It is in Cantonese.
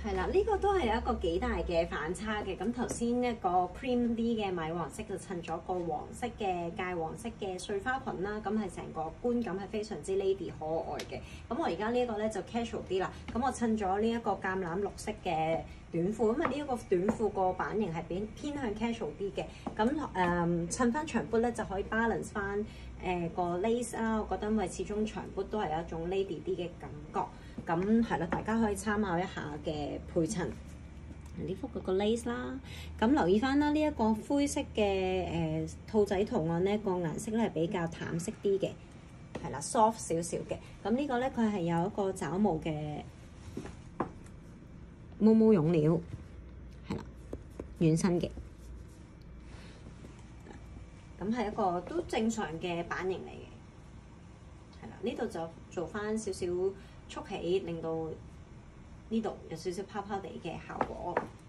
係啦，呢個都係一個幾大嘅反差嘅。咁頭先一個 cream 啲嘅米黃色就襯咗個黃色嘅芥黃色嘅碎花裙啦，咁係成個觀感係非常之 lady 可愛嘅。咁我而家呢一個咧就 casual 啲啦，咁我襯咗呢一個橄欖綠色嘅短褲，咁啊呢一個短褲個版型係偏向 casual 啲嘅。咁襯翻長 boot 咧就可以 balance 翻個 lace 啦，我覺得因為始終長 boot 都係一種 lady 啲嘅感覺。咁係啦，大家可以參考一下嘅配襯呢幅嗰個 lace 啦。咁留意翻啦，呢一個灰色嘅兔仔圖案呢個顏色咧係比較淡色啲嘅，係啦 soft 少少嘅。咁呢個咧佢係有一個爪毛嘅毛毛絨料，係啦軟身嘅。咁係一個都正常嘅版型嚟嘅，係啦。呢度就做翻少少束起，令到呢度有少少泡泡地嘅效果。